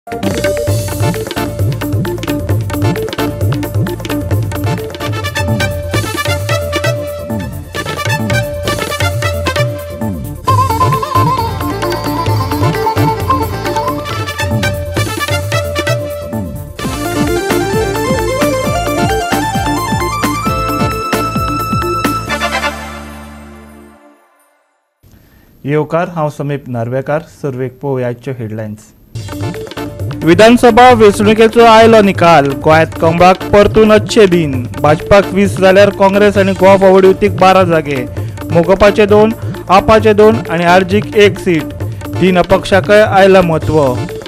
येवकार हांव समीप नार्वेकार. सर्वेक पळोवया आजच्यो हेडलायन्स. विधानसभा वेंचणुकेचो आयलो निकाल. गोंयांत कंबाक परतून 8 दिन. भाजपाक 20 जाल्यार काँग्रेस आनी गोवा फॉरवर्ड युतीक 12 जागे. मोगोपाचे 2, आपाचे 2 आनी आरजीक 1 सीट. 3 अपक्षाकय आयला म्हत्व.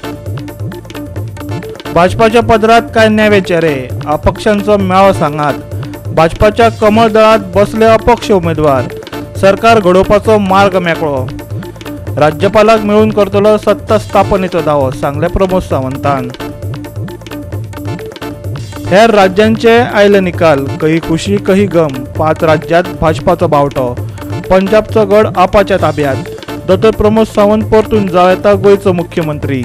भाजपाच्या पदरात कांय नेवे चेहरे. अपक्षांचो मेळो सांगात. भाजपाच्या कमळ दळांत बसले अपक्ष उमेदवार. सरकार घडोवपाचो मार्ग मेकळो. राज्यपालाक मेळून करतलो सत्ता स्थापनेचो दावो, सांगले प्रमोद सावंतान. हेर राज्यांचे आयले निकाल. कही खुशी कही गम. 5 राज्यांत भाजपाचो बावटो. पंजाबचो गड आपाच्या ताब्यात. डॉ प्रमोद सावंत परतून जाव येता गोंयचो मुख्यमंत्री.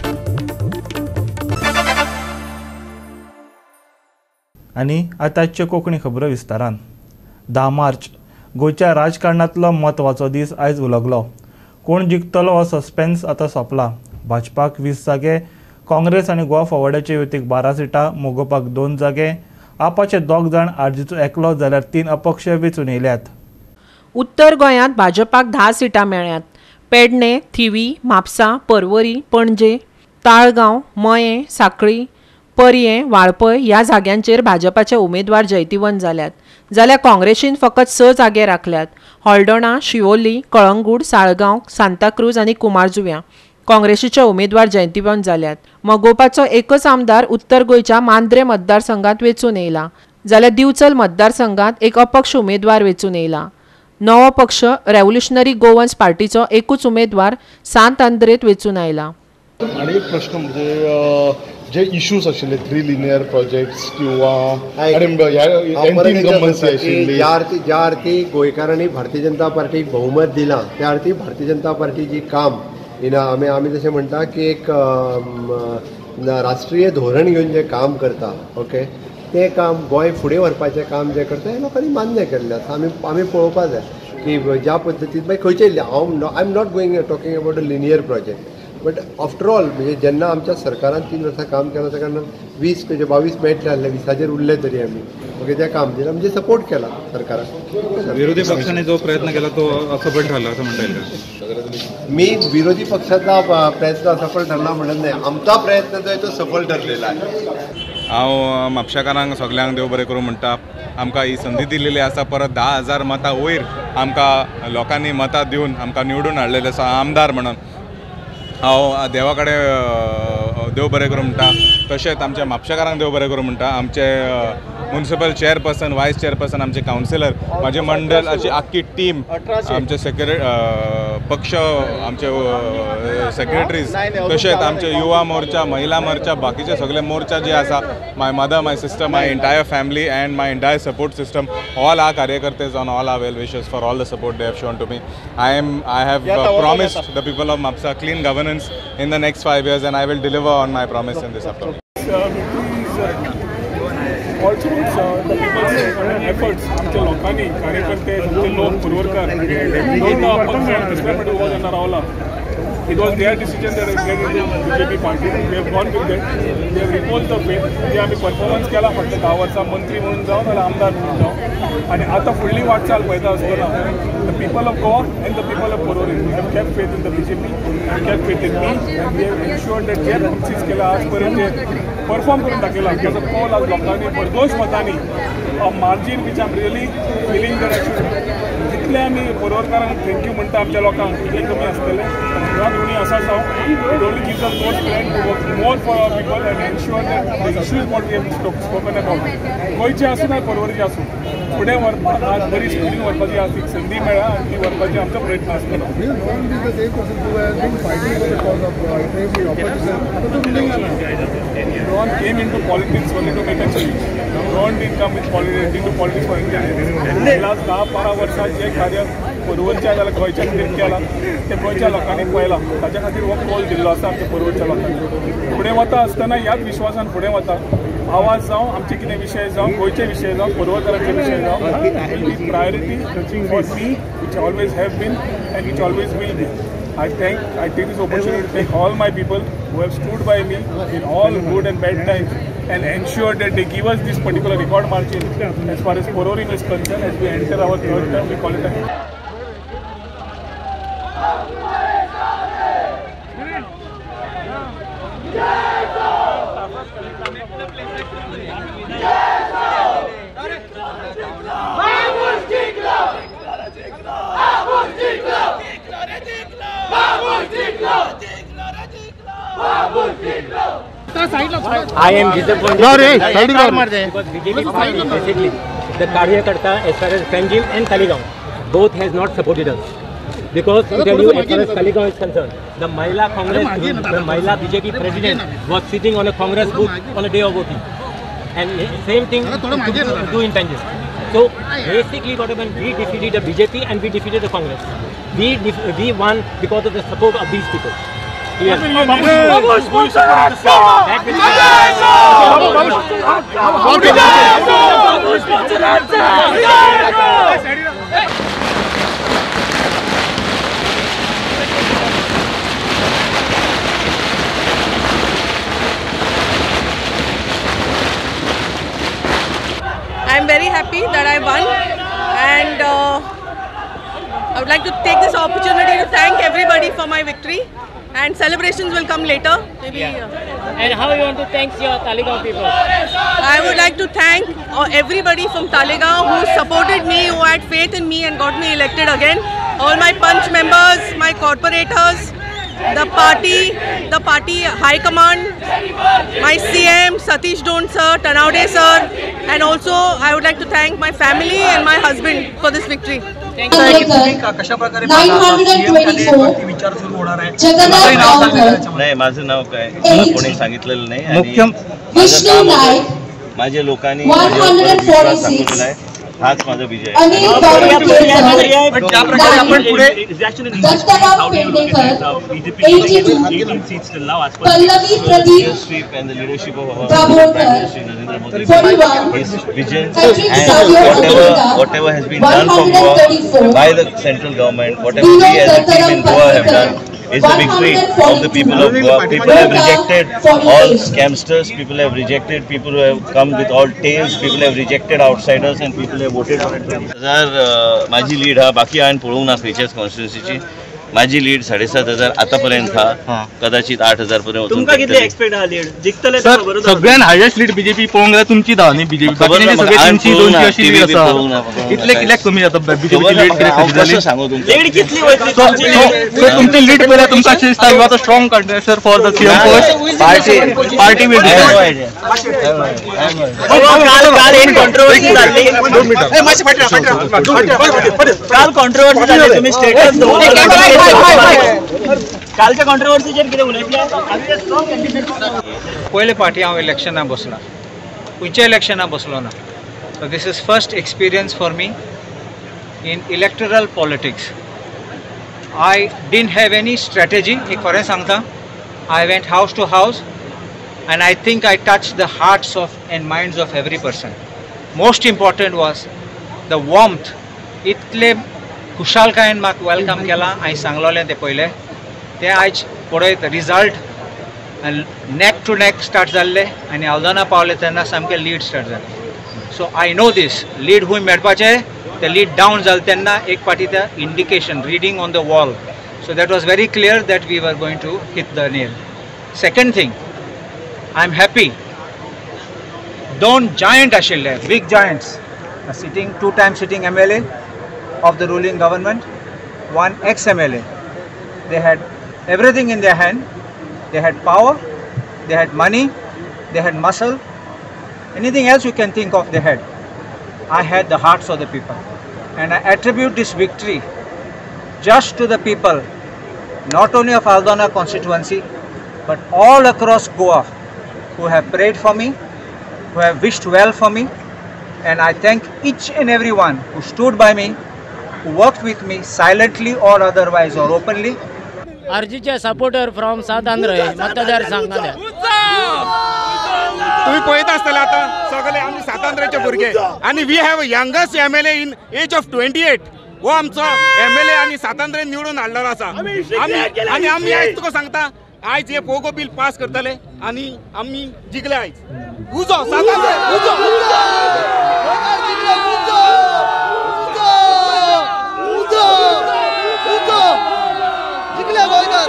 आनी आतांच्यो कोंकणी खबरो विस्तारान. 10 मार्च गोंयच्या राजकारणांतलो म्हत्वाचो दीस आयज उलगलो. कोण जिखतलो हो सस्पेन्स आतां सोंपला. भाजपाक 20 जागे, काँग्रेस आनी गोवा फॉरवर्डाचे युतीक 12 सिटां, मोगोपाक 2 जागे, आपाचे 2 जाण, आरजीचो एकलो जाल्यार 3 अपक्ष वेंचून येयल्यात. उत्तर गोंयांत भाजपाक 10 सिटां मेळ्ळ्यात. पेडणे, थिवी, म्हापसा, पर्वरी, पणजे, ताळगांव, मयें, सांखळी, परये, वाळपय ह्या जाग्यांचेर भाजपाचे उमेदवार जैतिवंत जाल्यात. जाल्यार काँग्रेसीन फकत 6 जागे राखल्यात. हळदोणा, शिवोली, कळंगूट, साळगांव, सांताक्रूज आनी कुमारजुव्यां काँग्रेसीचे उमेदवार जैतिवंत जाल्यात. मोगोपाचो एकच आमदार उत्तर गोंयच्या मांद्रे मतदारसंघात वेंचून येयला. जाल्यार दिवचल मतदारसंघात एक अपक्ष उमेदवार वेंचून येयला. नवो पक्ष रेव्होल्युशनरी गोवन्स पार्टीचो एकूच उमेदवार सांत आंद्रेत वेंचून आयला. आणि एक प्रश्न म्हणजे जे इश्यूज आशिल्ले 3 लिनियर प्रोजेक्ट्स किंवा ज्या अर्थी गोंयकारांनी भारतीय जनता पार्टीक बहुमत दिलां त्या अर्थी भारतीय जनता पार्टीची काम आमी जशें म्हणटा की एक राष्ट्रीय धोरण घेवन जें काम करता, ओके, तें काम गोंय फुडें व्हरपाचें काम जें करता हें लोकांनी मान्य केल्लें आसा. आमी पळोवपा जाय की ज्या पद्दतीन मागीर खंयचे I am not going talking about a linear project, but after all म्हणजे जेन्ना आमच्या सरकारान 3 वर्सां काम केलां त्या कारणान 20 म्हणजे 22 मेळटले आसले, 20 उरले तरी आमी ओके तें काम दिलां म्हणजे सपोर्ट केला सरकारान. विरोधी पक्षाने जो प्रयत्न केला तो असफल ठरला असं म्हणता येईल. मी विरोधी पक्षाचा प्रयत्न असफल ठरला म्हणत नाही. आमचा प्रयत्न जो आहे तो सफल ठरलेला आहे. हांव म्हापशेकारांक सगल्यांक देव बरें करूं म्हणटा. आमकां ही संदी दिलेली आसा. परत 10,000 मतां वयर आमकां लोकांनी मतां दिवन आमकां निवडून हाडलेले आसा आमदार म्हणून. हांव देवा कडेन देव बरें करूं म्हणटा. तशेंच आमच्या म्हापशेकारांक देव बरें करूं म्हणटा. आमचे म्युनिसिपल चेअरपर्सन, वायस चेअरपर्सन, आमचे कावन्सिलर, म्हाजे मंडळाची आख्खी टीम, आमचे पक्ष, आमचे सेक्रेटरीज, तशेंच आमचे युवा मोर्चा, महिला मोर्चा, बाकीचे सगळे मोर्चा जे आसा, my mother, my sister, my entire family and my entire support system, all are कार्यकर्तेज on all are well wishes for all the support they have shown to me. I have promised the people of Mapsa clean governance in the next 5 years and I will deliver on my promise in this afternoon. Also the people's efforts, आमच्या लोकांनी, कार्यकर्ते, आमचे लोक, पुरवरकार, दोन अपक्ष दुसऱ्या पाठी उभा करणार रावला. It was their decision that they get into BJP party. We have gone with them. They have reposed the faith. जे आम्ही परफॉर्मन्स केला फक्त 10 वर्सां मंत्री म्हणून जाऊन आणि आमदार म्हणून जाऊन आणि आता फुडली वाटचाल पळयता आसतना the people of Goa and the people of Porvorim have kept faith in the BJP, kept faith in me, and we have ensured that जे प्रॉमिसीस केला आज पर्यंत परफॉर्म करून दाखयला. त्याचा कॉल आज लोकांनी भरघोस मतांनी margin which I am really feeling that जितले आमी पर्वरकारांक थँक्यू म्हणटा आमच्या लोकांक तितले कमी आसतले. ह्या दोन्ही असा जावं it only gives us more strength to work more for our people and ensure that the issues what we have spoken about गोंयचे आसूं ना पर्वरीचे आसूं फुडें व्हरपाक आज बरी स्पिडीन व्हरपाची आज एक संदी मेळ्ळा आनी ती व्हरपाची आमचो प्रयत्न आसतलो. No one came into politics only to make a change. No one didn't come into politics for India. Last 10-12 वर्षात जे कार्य परवरच्या जाल्यार गोंयच्या खातीर केला ते गोंयच्या लोकांनी पळयला. ताच्या खातीर हो कौल दिल्लो आसा आमच्या परवरच्या लोकांनी. फुडें वता आसतना ह्याच विश्वासान फुडें वता. आवाज जावं आमचे कितें विशय जावं गोंयचे विशय जावं परवरकारांचे विशय जावं will be priority for me which always have been and which always will be. I take this opportunity to thank all my people who have stood by me in all good and bad times and ensure that they give us this particular record margin as far as Pororim is concerned. As we enter our third term, we call it a I am disappointed because BJP party basically the Karyakarta as far as Panjim and Talegaon both has not supported us. Because to tell you as far as Talegaon is concerned, the Mahila Congress group, the Mahila BJP president was sitting on a Congress booth on a day of voting. And same thing to do in Panjim. So basically what happened, we defeated the BJP and we defeated the Congress. We won because of the support of these people. Yes. I am very happy that I won, and I would like to take this opportunity to thank everybody for my victory. And celebrations will come later. Maybe. And how you want to thank your Talegaon people? I would like to thank everybody from Talegaon who supported me, who had faith in me and got me elected again. All my punch members, my corporators, the party high command, my CM Satish Don sir, Tanaude sir, and also I would like to thank my family and my husband for this victory. कशा प्रकारे विचार सुरू होणार आहे? नाही, माझं नाव काय कोणी सांगितलेलं नाही आणि माझ्या लोकांनी माझ्यावर विश्वास दाखवलेला आहे. हाच माझा विजय आहे. ज्या प्रकारे आपण पुढे and the leadership of our Prime Minister Narendra Modi, his vision and whatever has been done from Goa by the central government, whatever we as a team in Goa have done is the victory of the people of Goa. People have rejected all scamsters, people have rejected people who have come with all tales, people have rejected outsiders and people have voted for it. माझी lead हा बाकी हांवें पळोवंक ना खंयच्याच कॉन्स्टिट्युएन्सीची. माझी lead 7,500 आतापर्यंत हा कदाचित 8,000 पर्यंत. तुमका कितले एक्सपेक्ट हा लीड जिंकतले? सगळ्यात हायेस्ट लीड बीजेपी पळोवंक जाल्यार तुमची धा न्ही बीजेपी सगळे 300-200 अशी लीड आसा. इतले कित्याक कमी जाता बीजेपी लीड कित्याक सांगू तुमका लीड कितली वयतली सो तुमची लीड पळयल्यार तुमकां अशें दिसता you are the strong contester for the CM post. Party will काल एक कंट्रोवर्सी जाल्ली. काल कंट्रोवर्सी जाल्ली, तुम्ही स्टेटस कालच्या कॉन्ट्रोवर्सीचेर कितें उलयतले? पयले फावटी हांव इलेक्शनाक बसला, खंयच्या इलेक्शनाक बसलो ना. So this is first experience for me in electoral politics. I didn't have any strategy. एक खरें सांगता, I went house to house and I think I touched the hearts of and minds of every person. Most important was the warmth. इतले खुशालकायेन म्हाका welcome केला. हांवें सांगलोलें तें पयलें तें आयज पळयत result neck to neck start जाल्ले आनी हल्दोना पावले तेन्ना सामकें लीड स्टार्ट जालें. So I know this lead खूंय मेळपाचें तें लीड डावन जालें तेन्ना एक पाटी तें indication reading on the wall. So that was very clear that we were going to hit the nail. Second thing, I am happy. Don't giant ashille, big giants, two-time sitting MLA of the ruling government, one ex-MLA. They had everything in their hand. They had power, they had money, they had muscle. Anything else you can think of they had. I had the hearts of the people. And I attribute this victory just to the people, not only of Aldona constituency, but all across Goa, who have prayed for me, who have wished well for me, and I thank each and every one who stood by me worked with me silently or otherwise or openly. आरजीचे supporter from Sant Andre मतदारसंघात तुम्ही पळयता आसतले आता सगळे आमी सात आंध्राचे भुरगे आणि we have youngest MLA in age of 28. वो आमचो MLA आणि सात आंध्रेन निवडून हाडलेलो आसा. आनी आमी आयज तुका सांगता आयज हे पोगो बिल पास करतले आणि आमी जिखले आयज. उजो सात आंध्रे उजो जिखले गोंयकार.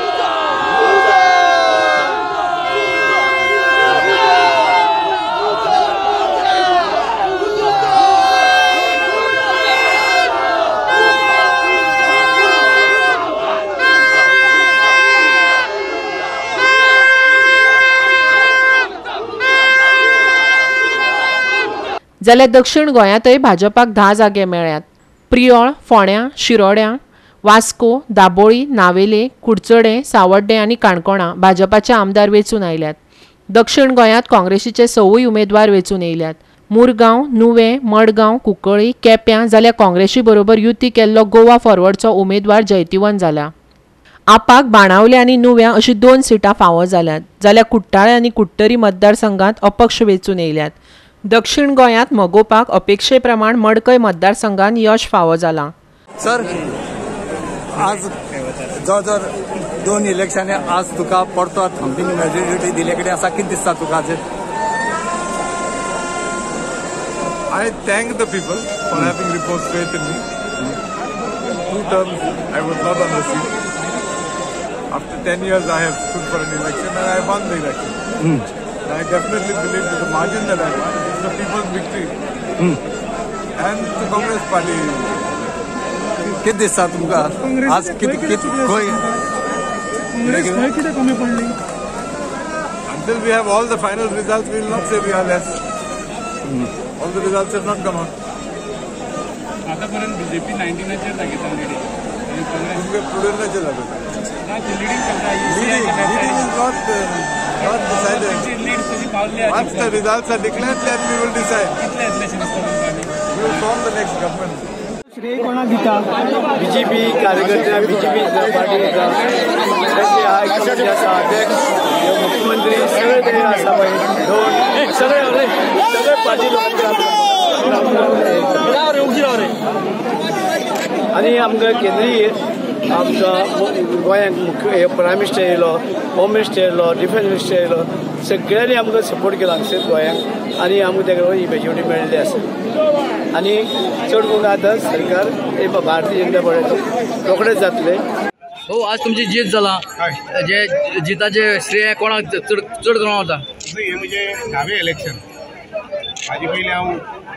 जाल्यार दक्षिण गोंयांतय भाजपाक 10 जागे मेळ्ळ्यात. प्रियोळ, फोंड्यां, शिरोड्यां, वास्को, दाबोळी, नावेले, कुडचडे, सावड्डे आनी काणकोणा भाजपाचे आमदार वेंचून आयल्यात. दक्षिण गोंयांत काँग्रेसीचे 6 उमेदवार वेंचून येयल्यात. मुरगांव, नुवें, मडगांव, कुंकळ्ळी, केप्यां जाल्यार काँग्रेसी बरोबर युती केल्लो गोवा फॉरवर्डचो उमेदवार जैतिवंत जाला. आपाक बाणावले आनी नुव्यां अशीं 2 सिटां फावो जाल्यात. जाल्यार कुट्टाळे आनी कुट्टरी मतदारसंघात अपक्ष वेंचून येयल्यात. दक्षिण गोंयांत मोगोवपाक अपेक्षे प्रमाण मडकय मतदारसंघात यश फावो जाला. सर आज जो जर 2 इलेक्शनां आज तुका परतो थंबींग मेजॉरिटी दिले कडेन आसा कितें दिसता तुका आज? I thank the people for having reposed faith in me. 2 terms I was not on the seat. After 10 years I have stood for an election and I won the election. I definitely believe that the margin that I won is the people's victory. And the Congress party. किती दिसता तुमका आज किती Goa until we have all the final results we will not say we are less. All the results have not come out. आतापर्यंत BJP 99 जागेत already आणि काँग्रेस पुढे नाही चालत. Leading is not decided. Once the results are declared, then we will decide. We will form the next government. श्रेय कोणाक दिता? BJP कार्यकर्त्या, बीजेपी पार्टीचा सगळे आसा अध्यक्ष, मुख्यमंत्री सगळे ते आसा पळय सगळे पार्टी आनी आमकां केंद्रीय आमकां गोंयांक मुख्य प्रायम मिनिस्टर येयलो, होम मिनिस्टर येयलो, डिफेन्स मिनिस्टर येयलो, सगळ्यांनी आमकां सपोर्ट केलो हांगसर गोंयांक आनी आमकां तेका ही मेजॉरिटी मेळिल्ली आसा. आनी चड करून आतां सरकार हे भारतीय जनता पार्टीचे रोखडेच जातले. हो आज तुमची जीत जाला जे जिताचे श्रेय कोणाक चड कोणाक वता? हे म्हणजे 10वें इलेक्शन. हाजे पयलीं हांव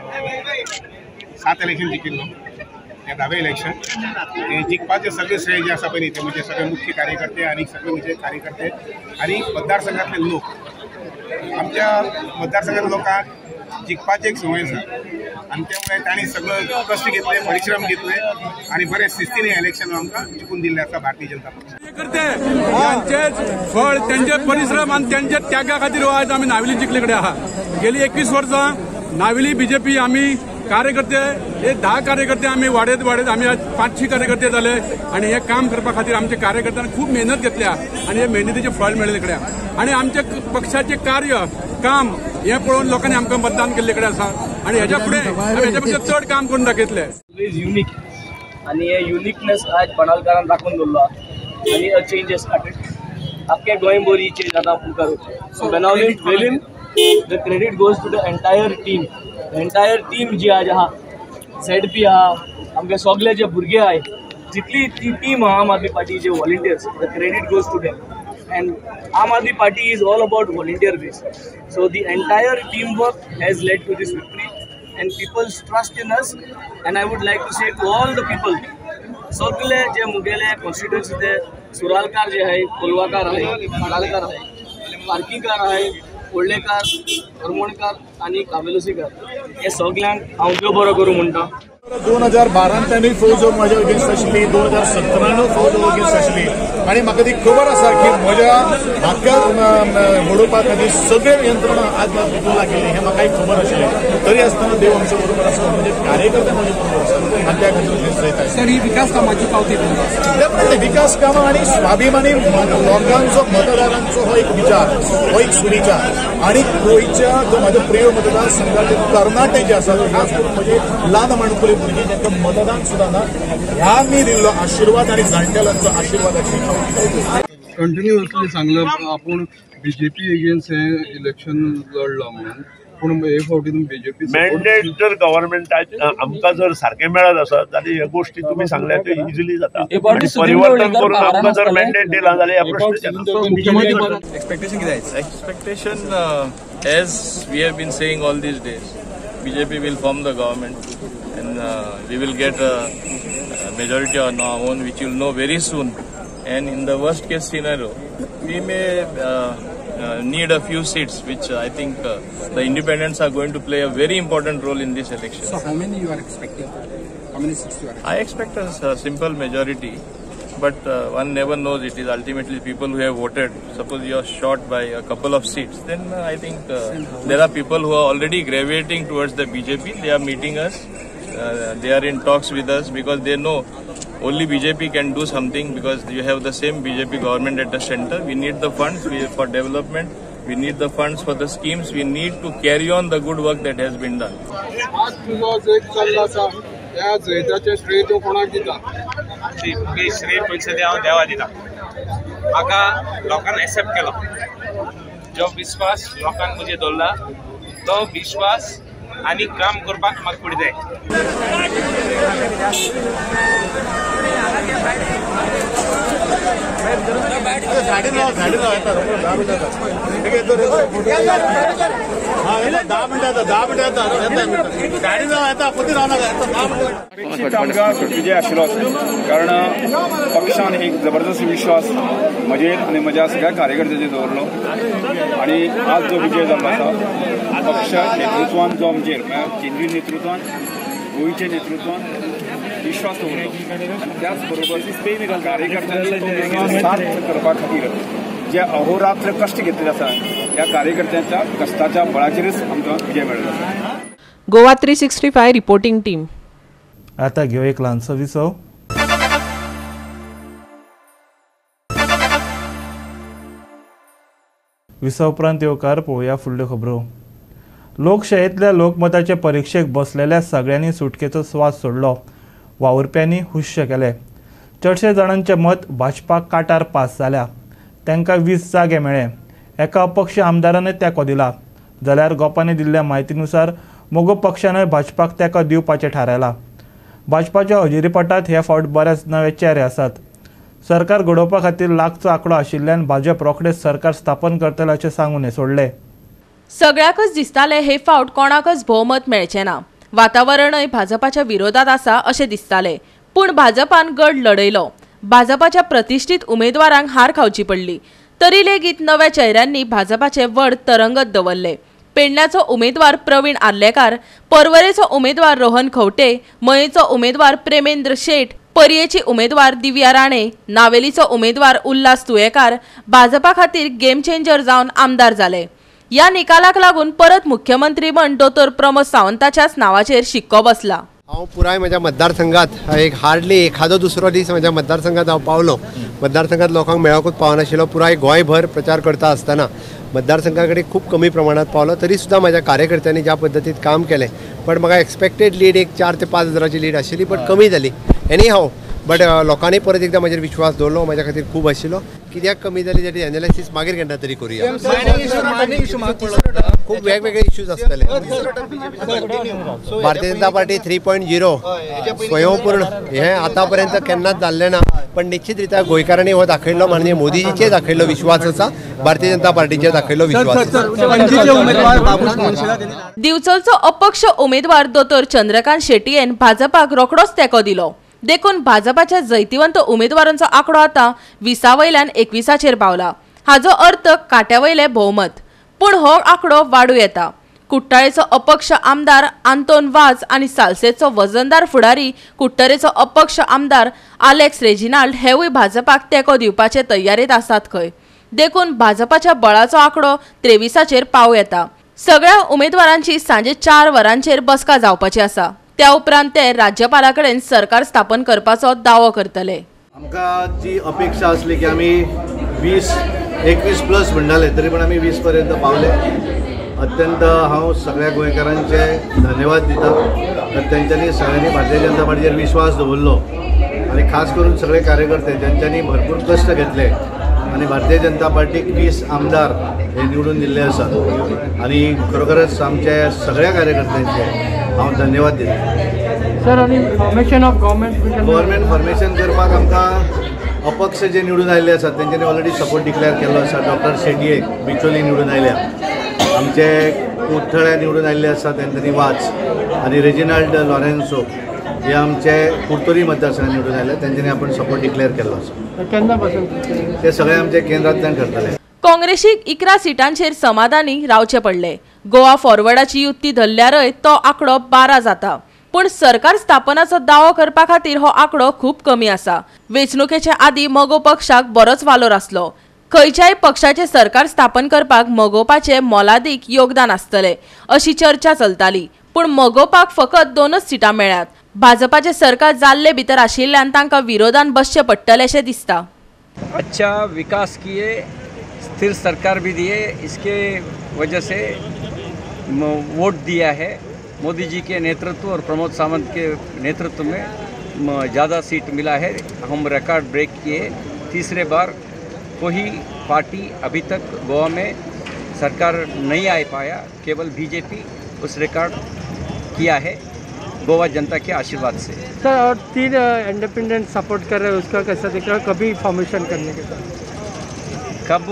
7 इलेक्शन जिखिल्लो. हे 10वें इलेक्शन हे जिखपाचे सगळे श्रेय जे आसा पळय न्ही ते म्हणजे सगळे मुख्य कार्यकर्ते आनी सगळे म्हणजे कार्यकर्ते आनी मतदारसंघातले लोक. आमच्या मतदारसंघातल्या लोकांक जिखपाची एक संवय आसा आनी त्यामुळे तांणी सगळं कश्ट घेतले, परिश्रम घेतले आनी बरे शिस्तीन हे इलेक्शन आमकां जिखून दिल्ले आसा भारतीय जनता पक्ष. त्यांचेच फळ त्यांचे परिश्रम आणि त्यांच्या त्यागा खातीर आज आम्ही नावेली जिखले कडेन आहा. गेली 21 वर्सां नावेली बीजेपी आम्ही कार्यकर्ते हे 10 कार्यकर्ते आम्ही वाडयत आम्ही आज 500 कार्यकर्ते जाले आणि हे काम करपा खातीर आमच्या कार्यकर्त्यांनी खूप मेहनत घेतल्या आणि हे मेहनतीचे फळ मेळ्ळे कडेन आणि आमच्या पक्षाचे कार्य काम हे पळोवन लोकांनी आमकां मतदान केल्ले कडेन आसा आणि हेच्या फुडें हेच्या पेक्षा चड काम करून दाखयतले. इज युनिक आणि हे युनिकनेस आज पणालकारान दाखोवन दवरलो आणि अ चेंज इज स्टार्टेड. आख्या गोंयभर ही चेंज आतां मुखार. सो बेनावली वेलीन the credit goes to the entire team. Entire team जी आज आहा ZP आहा आमगे सगळे जे भुरगे आहाय जितली ती टीम आहा आम आदमी पार्टीचे volunteers the credit goes to them. And Aam Aadmi Party is all about volunteer base. So the entire teamwork has led to this victory and people's trust in us. And I would like to say to all the people, सगळे जे मुगेले constituency ते सुरालकार जे आहे, कोलवाकार आहे, काळकार आहे, पार्कीकार आहे, कोळ्ळेकार, हरमोणकार आणि कावेलोसीकार हे सगळ्यांक हांव देव बरो करूं म्हणटा. 2012 त्यांनी फौज माझ्या अगेन्स्ट आशिल्ली, 2017 फौज अगेन्स्ट आशिल्ली. आनी म्हाका ती खबर आसा की म्हज्या हातक्यात मोडोवपा खातीर सगळे यंत्रणा आज तितून लागिल्ली हें म्हाकाय खबर आशिल्लें. तरी आसतना देव आमचे बरोबर आसा, म्हणजे कार्यकर्ते म्हजे बरोबर आसा आनी त्या खातीर जैताय. सर, ही विकास कामाची पावती विकास कामां आनी स्वाभिमानी लोकांचो मतदारांचो हो एक विचार, हो एक सुविचार. आनी गोंयच्या जो म्हाजो प्रिय मतदारसंघाचे तरणाटे जे आसा, खास करून म्हणजे ल्हान माणकुली भुरगीं जांकां मतदान सुद्दां ना, ह्या मी दिल्लो आशिर्वाद आनी जाणटेल्यांचो आशिर्वादाची कंटिन्युअसली सांगलं आपण बीजेपी अगेन्स्ट हे इलेक्शन लढला म्हणून, पूण हे फावटी तुम्ही बीजेपी मॅन्डेट जर गव्हर्नमेंटाचे आमकां जर सारखे मेळत आसत जाल्यार ह्या गोष्टी तुम्ही सांगल्या ते इजिली जाता. आणि परिवर्तन करून आमकां जर मॅन्डेट दिला जाल्यार ह्या प्रश्न एक्सपेक्टेशन कितें आसा? Expectation as we have been saying all this days, BJP will form the government and we will get a majority on our own, which you will know very soon. And in the worst case scenario, we may need a few seats, which I think the independents are going to play a very important role in this election. So how many you are expecting? How many seats you are expecting? I expect a simple majority, but one never knows. It is ultimately people who have voted. Suppose you are short by a couple of seats, then I think there are people who are already gravitating towards the BJP. They are meeting us. They are in talks with us because they know only BJP can do something, because you have the same BJP government at the center. We need the funds for development. We need the funds for the schemes. We need to carry on the good work that has been done. आज तुझो जो एक चल्ला आसा त्या जैताचे श्रेय तूं कोणाक दिता? श्रेय पयशे हांव देवा दिता. म्हाका लोकांनी एक्सेप्ट केलो, जो विश्वास लोकांनी म्हजे दवरला तो विश्वास आनी काम करपाक म्हाका फुडें जाय. विजय आशिल्लो, कारण पक्षान एक जबरदस्त विश्वास म्हजेर आनी म्हज्या सगळ्या कार्यकर्त्यांचेर दवरलो. आनी आज जो विजय जाल्लो आसा पक्ष नेतृत्वान जो आमचेर केंद्रीय नेतृत्वान गोंयच्या नेतृत्वान विश्वास दवरलो. आनी त्याच बरोबर कार्यकर्त्यांचो साथ करपा खातीर जे अहोरात्र कश्ट घेतले आसा त्या कार्यकर्त्यांच्या कष्टाच्या बळाचेरच आमकां विजय मेळ्ळो. Goa 365 reporting team. आता घेऊ एक ल्हानसो विसव. विसव उपरांत येवकार पळोवया फुडल्यो खबरो. लोकशायेंतल्या लोकमताचे परीक्षेक बसलेल्या सगळ्यांनी सुटकेचो स्वास सोडलो. वावुरप्यांनी हुश्य केले. चडशे जाणांचे मत भाजपाक काटार पास जाल्या. तांकां 20 जागे मेळ्ळे. एका अपक्ष आमदारानय तेंको दिला, जाल्यार गोपांनी दिल्ल्या म्हायतीनुसार मोगो पक्षानय भाजपाक तेंको दिवपाचें थारायलां. भाजपाच्या हजेरीपटांत हे फावट बरेच नवे चेहरे आसात. सरकार घडोवपा खातीर लागचो आंकडो आशिल्ल्यान भाजप रोखडेच सरकार स्थापन करतले सांगून सोडले. सगळ्याकच दिसताले हे फावट कोणाकच भोवमत मेळचें ना. वातावरणय भाजपाच्या विरोधात आसा अशें दिसताले, पूण भाजपान गड लढयलो. भाजपाच्या प्रतिश्ठीत उमेदवारांक हार खावची पडली. तरी लेगीत नव्या चेहऱ्यांनी भाजपाचे व्हड तरंगत दवरले. पेडण्याचो उमेदवार प्रवीण आर्लेकार, पर्वरेचो उमेदवार रोहन खंवटे, मयेचो उमेदवार प्रेमेंद्र शेट, पर्येची उमेदवार दिव्या राणे, नावेलीचो उमेदवार उल्हास तुयेकार भाजपा खातीर गेम चेंजर जावन आमदार जाले. या निकालाक लागून परत मुख्यमंत्री म्हण दोतोर प्रमोद सावंताच्याच नावाचेर शिक्को बसला. हांव पुराय म्हज्या मतदारसंघात एक हार्डली एखादो दुसरो दीस म्हज्या मतदारसंघात हांव पावलो. मतदारसंघात लोकांक मेळोकूच पावनाशिल्लो. पुराय गोंयभर प्रचार करता आसतना मतदारसंघा कडेन खूब कमी प्रमाणात पावलो. तरी सुद्दां म्हाज्या कार्यकर्त्यांनी ज्या पद्दतीन काम केलें, पण म्हाका एक्सपेक्टेड लीड एक 4 ते 5 हजाराची लीड आशिल्ली, बट कमी जाली. एनी हाव बट लोकांनी परत एकदां म्हाजेर विश्वास दवरलो. म्हाज्या खातीर खूब आशिल्लो. कित्याक कमी जाली ताची एनालिसीस मागीर केन्ना तरी करुया. खूब वेगवेगळे इश्यूज आसतले. भारतीय जनता पार्टी 3.0 स्वयंपूर्ण हे आतां पर्यंत केन्नाच जाल्लें ना, पण निश्चित रित्या गोंयकारांनी हो दाखयलो, म्हणजे मोदीजीचेर दाखयल्लो विश्वास आसा, भारतीय जनता पार्टीचेर दाखयल्लो विश्वास. दिवचलचो अपक्ष उमेदवार दोतोर चंद्रकांत शेटयेन भाजपाक रोखडोच तेंको दिलो. देखून भाजपाच्या जैतिवंत उमेदवारांचो आंकडो आतां 20 वयल्यान 21चेर पावला. हाचो अर्थ काट्या वयले भोवमत. पूण हो आंकडो वाडूं येता. कुट्टाळेचो अपक्ष आमदार आंतोन वाज आणि साल्सेचो वजनदार फुडारी कुट्टरेचो अपक्ष आमदार आलेक्स रेजिनाल्ड हेवूय भाजपाक तेंको दिवपाचे तयारेत आसात खंय. देखून भाजपाच्या बळाचो आंकडो 23चेर पाव येता. सगळ्या उमेदवारांची सांजे 4 वरांचेर बसका जावपाची आसा. त्या उपरांत ते राज्यपालाकडेन सरकार स्थापन करपाचो दावो करतले. आमकां जी अपेक्षा असली की आमी 20-21 प्लस म्हणटाले तरी पण आमी 20 पर्यंत पावले. अत्यंत हांव सगळ्या गोंयकारांचे धन्यवाद दिता तर तेंच्यांनी सगळ्यांनी भारतीय जनता पार्टीचेर विश्वास दवरलो आणि खास करून सगळे कार्यकर्ते ज्यांच्यांनी भरपूर कश्ट घेतले आणि भारतीय जनता पार्टीक 20 आमदार हे निवडून दिल्ले आसात आणि खरोखरच आमचे सगळ्या कार्यकर्त्यांचे हांव धन्यवाद दिता. सर आणि फॉर्मेशन ऑफ गव्हर्मेंट फॉर्मेशन करपाक आमकां अपक्ष जे निवडून आयिल्ले आसात तेंच्यांनी ऑलरेडी सपोर्ट डिक्लेअर केल्लो आसा. डॉक्टर शेटये बिचोली निवडून आयल्या, आमचे कुट्टळे निवडून आयिल्ले आसात एंथनी वाज आणि रेजिनाल्ड लॉरेन्सो हे आमचे कुर्तोरी मतदारसंघात निवडून आयले, तेंच्यांनी आपण सपोर्ट डिक्लेअर केल्लो आसा. केन्ना पासून ते सगळे आमचे केंद्रांतल्यान करतले. काँग्रेसीक 11 सिटांचेर समाधानी रावचे पडले. गोवा फॉरवर्डाची युती धरल्यारय तो आंकडो 12 जाता. पूण सरकार स्थापनाचो दावो करपा खातीर हो आंकडो खूब कमी आसा. वेंचणुकेचे आदीं मगो पक्षाक बरोच वालोर आसलो. खंयच्याय पक्षाचे सरकार स्थापन करपाक मगोवपाचे मोलादीक योगदान आसतले अशी चर्चा चलताली. पूण मगोवपाक फकत 2च सिटां मेळ्ळ्यात. भाजपाचे सरकार जाल्ले भितर आशिल्ल्यान तांकां विरोधान बसचे पडटलेशें दिसता. अच्छा विकास किए, स्थिर सरकार भी दिए, इसके वजह से वोट दिया है. मोदी जी के नेतृत्व और प्रमोद सावंत के नेतृत्व में ज़्यादा सीट मिला है. हम रिकॉर्ड ब्रेक किए. तीसरे बार कोई पार्टी अभी तक गोवा में सरकार नहीं आ पाया. केवल बीजेपी उस रिकॉर्ड किया है गोवा जनता के आशीर्वाद से. सर और 3 इंडिपेंडेंट सपोर्ट कर रहे हैं, उसका कैसा दिख रहा है कभी फॉर्मेशन करने के बाद? कब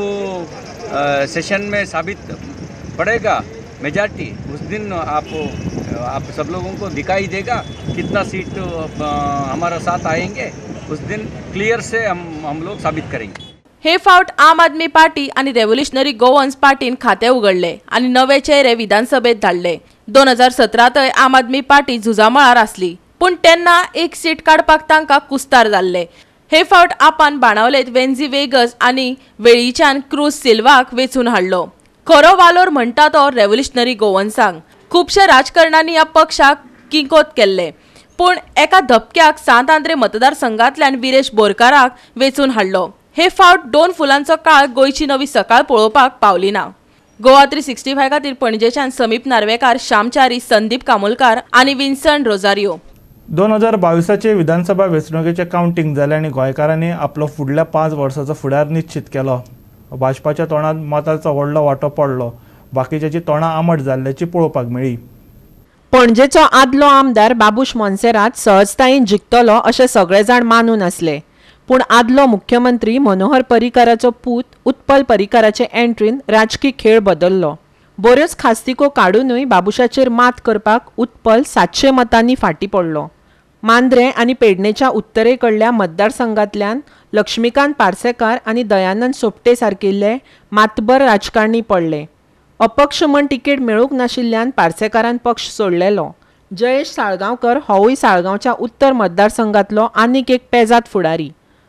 सेशन में साबित पड़ेगा मेजॉरिटी, उस दिन आप सब लोगों को दिखाई देगा कितना सीट हमारा साथ आएंगे. उस दिन क्लियर से हम लोग साबित करेंगे. हे फावट आम आदमी पार्टी आणि रेव्होल्युशनरी गोवन्स पार्टीन खाते उघडले आणि नवे चेहरे विधानसभेत धाडले. 2017 आम आदमी पार्टी झुजामळार आसली, पूण तेन्ना एक सीट काडपाक तांकां कुस्तार जाल्ले. हे फावट आपान बाणावलेत वेन्झी वेगस आणि वेळीच्यान क्रूज सिल्वाक वेचून हाडलो. खरो वालोर म्हणटा तो रेव्होल्युशनरी गोवन्सांक. खुबशे राजकारण्यांनी ह्या पक्षाक किंकोत केल्ले, पूण एका धपक्याक सांत आंद्रे मतदारसंघांतल्यान विरेश बोरकाराक वेचून हाडलो. हे फावट 2 फुलांचो काळ गोंयची नवी सकाळ पळोवपाक पावली ना. गोवा 365 खातीर पणजेच्यान समीप नार्वेकार, श्यामचारी, संदीप कामोलकार आणि विन्संट रोजारियो. 2022चे विधानसभा वेंचणुकेचे काउंटिंग जाले आणि गोंयकारांनी आपलो फुडल्या 5 वर्सांचो फुडार निश्चित केलो. भाजपाच्या तोंडात मतांचो व्हडलो वांटो पडलो. बाकीच्याची तोंडां आंबट जाल्ल्याची पळोवपाक मेळ्ळी. पणजेचो आदलो आमदार बाबूश मोन्सेरात सहजतायेन जिखतलो अशें सगळे जाण मानून आसले. पूण आदलो मुख्यमंत्री मनोहर पर्रीकाराचो पूत उत्पल पर्रीकाराचे एंट्रीन राजकी खेळ बदल्लो. बऱ्योच खास्तिको काडूनय बाबुशाचेर मात करपाक उत्पल 700 मतांनी फाटीं पडलो. मांद्रे आनी पेडणेच्या उत्तरेकडल्या मतदारसंघांतल्यान लक्ष्मीकांत पार्सेकार आनी दयानंद सोपटे सारकिल्ले मातबर राजकारणी पडले. अपक्ष म्हण तिकेट मेळूंक नाशिल्ल्यान पार्सेकारान पक्ष सोडलेलो. जयेश साळगांवकर होवूय साळगांवच्या उत्तर मतदारसंघांतलो आनीक एक पेजाद फुडारी.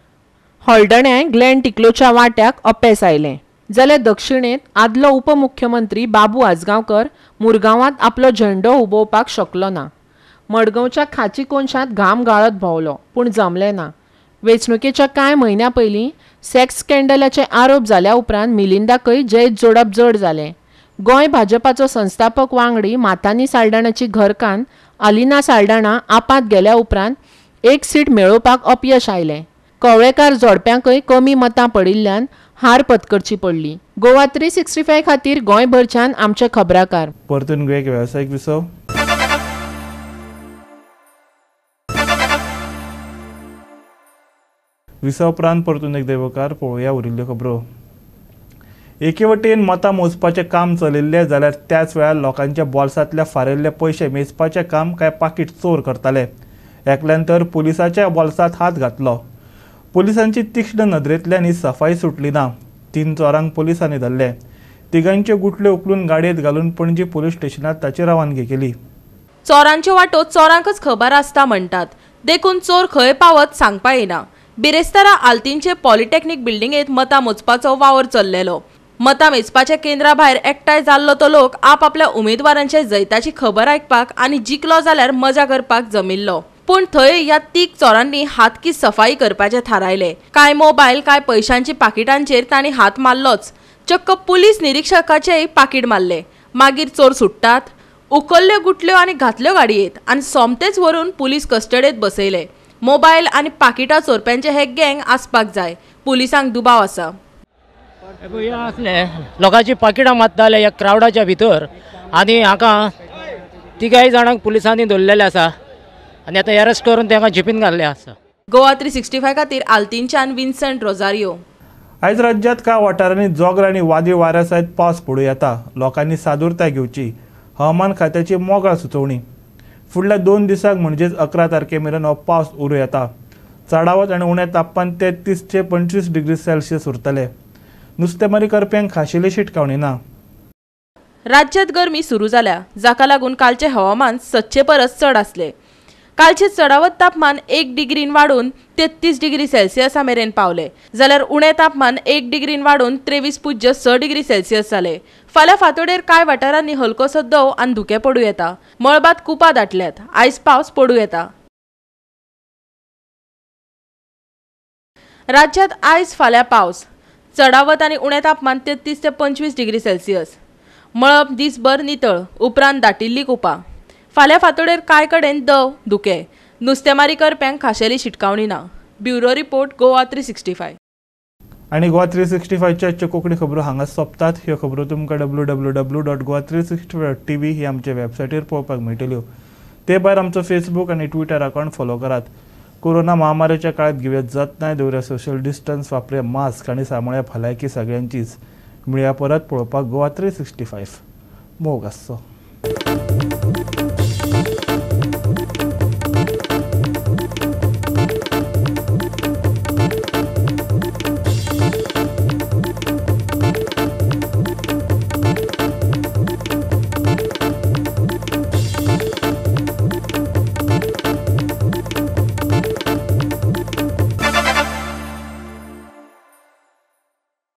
हळदणे ग्लेन टिकलोच्या वाट्याक अपेस आयले. जाल्यार दक्षिणेत आदलो उपमुख्यमंत्री बाबू आजगांवकर मुरगांवांत आपलो झेंडो उबोवपाक शकलो ना. मडगांवच्या खाची कोनशांत घाम गाळत भोंवलो, पूण जमलें ना. वेंचणुकेच्या कांय म्हयन्यां पयलीं सेक्स स्कॅन्डलाचे आरोप जाल्या उपरांत मिलिंदाकय जैत जोडप जड जालें. गोंय भाजपाचो संस्थापक वांगडी मातानी साल्डाणाची घरकान्न अलिना साल्डाणा आपात गेल्या उपरांत एक सीट मेळोवपाक अपयश आयलें. कवळेकार जोडप्यांकय कमी मतां पडिल्ल्यान हार पत्करची पडली. गोवा 365 खातीर गोंयभरच्यान आमचे खबराकार. परतून एक वेवसायीक विसव. विसव उपरांत परतून एक देवकार पळोवया उरिल्ल्यो खबरो. एके वटेन मतां मोजपाचें काम चलिल्लें जाल्यार त्याच वेळार लोकांच्या बोल्सांतले फारिल्ले पयशे मेजपाचें काम काय पाकीट चोर करताले. एकल्यान तर पुलिसाच्या बोल्सांत हात घातलो. पुलिसांची तीक्ष्ण नदरेंतल्यान ही सफाई सुटली ना. 3 चोरांक पुलिसांनी धरले. तिगांचे गुटले उखलून गाडयेत घालून पणजी पोलीस स्टेशनात ताची रवानगी केली. चोरांच्यो वाटो चोरांकच खबर आसता म्हणटात, देखून चोर खंय पावत सांगपा येना. बिरेस्तारा आल्तींचे पॉलिटेक्निक बिल्डिंगेत मतां मोजपाचो वावर चल्लेलो. मतां मेजपाच्या केंद्रा भायर एकठांय जाल्लो तो लोक आपल्या उमेदवारांचे जैताची खबर आयकपाक आनी जिखलो जाल्यार मजा करपाक जमिल्लो. पूण थंय ह्या तीग चोरांनी हातकी सफाई करपाचे थारायले. काय मोबायल काय पयशांची पाकिटांचेर तांणी हात मारलोच. चक्क पुलीस निरीक्षकाचेय पाकीट मारले. मागीर चोर सुट्टात. उखल्ल्यो गुटल्यो आनी घातल्यो गाडयेत आनी सोमतेच व्हरून पुलीस कस्टडीत बसयले. मोबायल आनी पाकिटां चोरप्यांचे हे गँग आसपाक जाय. पुलिसांक दुबाव आसा. असले लोकांची पाकिटां मारताले ह्या क्रावडाच्या भितर आनी हाका तिगाय जाणांक पुलिसांनी धरलेले आसा आनी आतां अरेस्ट करून तांकां जिपीन घाल्ले आसा. गोवा 365 खातीर आल्तींच्यान विन्संट रोजारियो. आयज राज्यांत कांय वाठारांनी जोगर आनी वादळी वाऱ्या सयत पावस पडूं येता. लोकांनी सादूरताय घेवची. हवामान खात्याची मोगाळ सुचोवणी. फुडल्या 2 दिसांक म्हणजेच 11 तारखे मेरेन हो पावस उरूं येता. चडावत आनी उणें तापमान 33 ते 25 डिग्री सेल्सियस उरतले. नुस्तेमारी करप्यांक खाशेली शिटकावणी ना. राज्यांत गरमी सुरू जाल्या, जाका लागून कालचे हवामान 7 परस चड आसले. कालचे चडावत तापमान 1 डिग्रीन वाडून 33 डिग्री सेल्सियसा मेरेन पावले, जाल्यार उणें तापमान 1 डिग्रीन वाडून 23.6 डिग्री सेल्सियस जाले. फाल्यां फांतोडेर कांय वाठारांनी हलकोसो दव आनी धुकें पडूं येता. मळबात कुपां दाटल्यात. आयज पावस पडूं येता. राज्यांत आयज फाल्यां पावस. चडावत आनी उणें तापमान 33 ते 25 डिग्री सेल्सियस. मळब दीसभर नितळ, उपरांत दाटिल्ली कुपां. फाल्यां फांतोडेर कांय कडेन दव, धुकें. नुस्तेमारी करप्यांक खाशेली शिटकावणी ना. Bureau report Goa 365. आणि गोवा 365च्या कोंकणी खबरो हांगा सोंपतात. ह्यो खबरो तुमकां www.goa365.tv ही आमच्या वेबसायटीर पळोवपाक मेळटल्यो. ते भायर आमचो फेसबूक आनी ट्विटर अकाउंट फॉलो करात. कोरोना महामारीच्या काळात घेवया जतनाय, दवरया सोशल डिस्टन्स, वापरया मास्क आनी सांबाळया भलायकी सगळ्यांचीच. मेळया परत पळोवपाक गोवा 365. मोग आसचो.